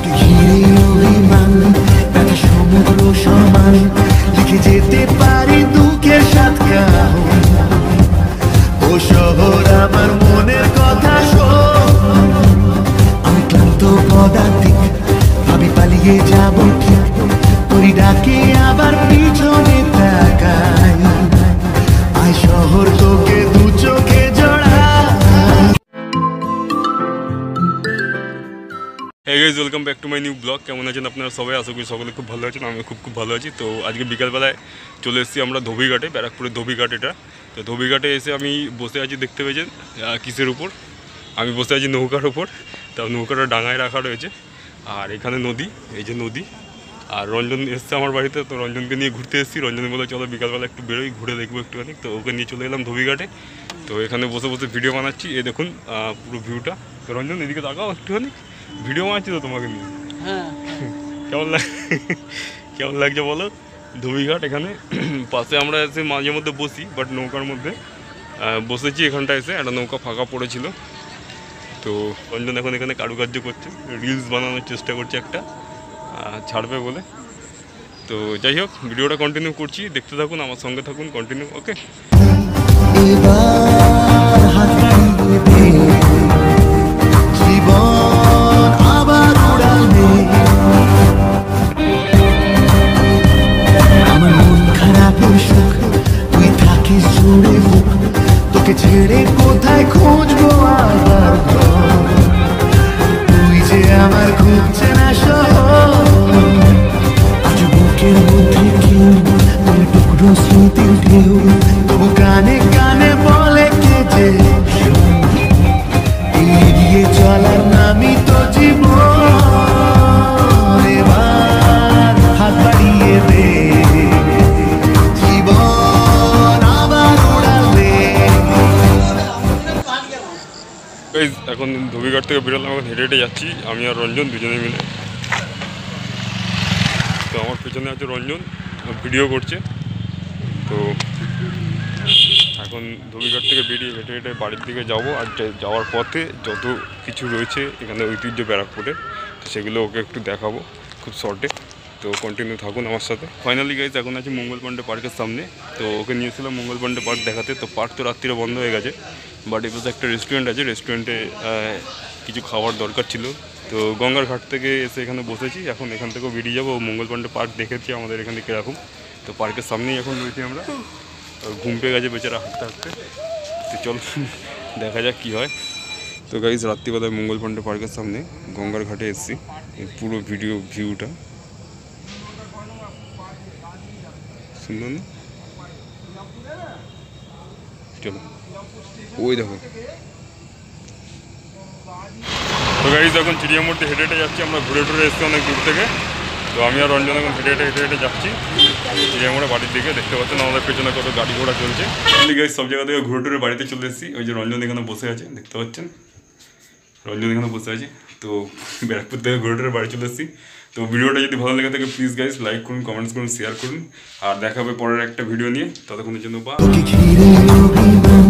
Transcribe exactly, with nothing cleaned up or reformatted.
Hey guys, welcome back to my new vlog. কেমন আছেন আপনারা সবাই? আশা করি সকলে খুব ভালো আছেন। আমি খুব খুব ভালো আছি। তো আজকে বিকালবেলায় চলে এসেছি আমরা ধোবিঘাটে, ব্যারাকপুরের ধোবিঘাট এটা। তো ধোবিঘাটে এসে আমি বসে আছি, দেখতে পেয়েছেন কিসের উপর? আমি বসে আছি নৌকার উপর। তো নৌকাটা ডাঙায় রাখা রয়েছে, আর এখানে নদী, এই যে নদী। আর রঞ্জন এসছে আমার বাড়িতে, তো রঞ্জনকে নিয়ে ঘুরতে এসেছি। রঞ্জন বলে চলো বিকালবেলা একটু বেরোই, ঘুরে দেখবো একটুখানি। তো ওকে নিয়ে চলে এলাম ধোবিঘাটে। তো এখানে বসে বসে ভিডিও বানাচ্ছি। এই দেখুন পুরো ভিউটা। তো রঞ্জন এদিকে তাকাও একটুখানি, ভিডিও বানাচ্ছি তো তোমাকে নিয়ে। হ্যাঁ, কেমন লাগ কেমন লাগছে বলো? ধোবিঘাট এখানে পাশে আমরা এসে মাঝে মধ্যে বসি, বাট নৌকার মধ্যে বসেছি এখানটা এসে। একটা নৌকা ফাঁকা পড়েছিল, তো রঞ্জন এখন এখানে কারুকার্য করছে, রিলস বানানোর চেষ্টা করছে একটা, ছাড়বে বলে। তো যাই হোক, ভিডিওটা কন্টিনিউ করছি, দেখতে থাকুন, আমার সঙ্গে থাকুন, কন্টিনিউ। ওকে, তোকে ছেড়ে কোথায় খুঁজবো আবার, তুই যে আমার খুব চেনা শহর। আজ বুকের মধ্যে কেউ তোর টুকরো স্মৃতির ঢেউ, তবু কানে কানে বলে কে যে এগিয়ে চলার নামই তো জীবন। এবার হাত বাড়িয়ে দে, এখন ধোবিঘাট থেকে বেরোলাম, এখন হেঁটে হেঁটে যাচ্ছি আমি আর রঞ্জন দুজনে মিলে। তো আমার পেছনে আছে রঞ্জন, ভিডিও করছে। তো এখন ধোবিঘাট থেকে বেরিয়ে হেঁটে হেঁটে বাড়ির দিকে যাবো। আর যাওয়ার পথে যত কিছু রয়েছে এখানে ঐতিহ্য ব্যারাকপুরে, তো সেগুলো ওকে একটু দেখাবো খুব শর্টে। তো কন্টিনিউ থাকুন আমার সাথে। ফাইনালি গাইজ এখন আছি মঙ্গল পাণ্ডে পার্কের সামনে। তো ওকে নিয়েছিলাম মঙ্গল পাণ্ডে পার্ক দেখাতে। তো পার্ক তো রাত্রিরে বন্ধ হয়ে গেছে, বাট এবার একটা রেস্টুরেন্ট আছে, রেস্টুরেন্টে কিছু খাওয়ার দরকার ছিল। তো গঙ্গার ঘাট থেকে এসে এখানে বসেছি, এখন এখান থেকেও বেরিয়ে যাবো। মঙ্গল পাণ্ডে পার্ক দেখেছি আমাদের এখান থেকে এরকম। তো পার্কের সামনেই এখন রয়েছি আমরা। ঘুম পেয়ে গেছে বেচারা হাঁটতে হাঁটতে। তো চল দেখা যাক কী হয়। তো গাইজ রাত্রিবেলায় মঙ্গল পাণ্ডে পার্কের সামনে গঙ্গার ঘাটে এসেছি, পুরো ভিডিও ভিউটা সুন্দর না? চলো, ওই দেখো। তো গাইজ এখন চিড়িয়া মোড়তে হেঁটে হেঁটে যাচ্ছি আমরা, ঘুরে টুরে এসেছি অনেক দূর থেকে। তো আমি আর রঞ্জন এখন হেঁটে হেঁটে হেঁটে হেঁটে যাচ্ছি চিড়িয়া মোড়ে বাড়ির দিকে। দেখতে পাচ্ছেন আমাদের পেছনে কত গাড়ি ঘোড়া চলছে। গাইজ সব জায়গা থেকে ঘুরে টুরে বাড়িতে চলে এসেছি। ওই যে রঞ্জন এখানে বসে আছে, দেখতে পাচ্ছেন রঞ্জন এখানে বসে আছে। তো ব্যারাকপুর থেকে ঘুরে টুরে বাড়ি চলে এসেছি। তো ভিডিওটা যদি ভালো লেগে থাকে প্লিজ গাইজ লাইক করুন, কমেন্টস করুন, শেয়ার করুন। আর দেখা হবে পরের একটা ভিডিও নিয়ে। ততক্ষণের জন্য বা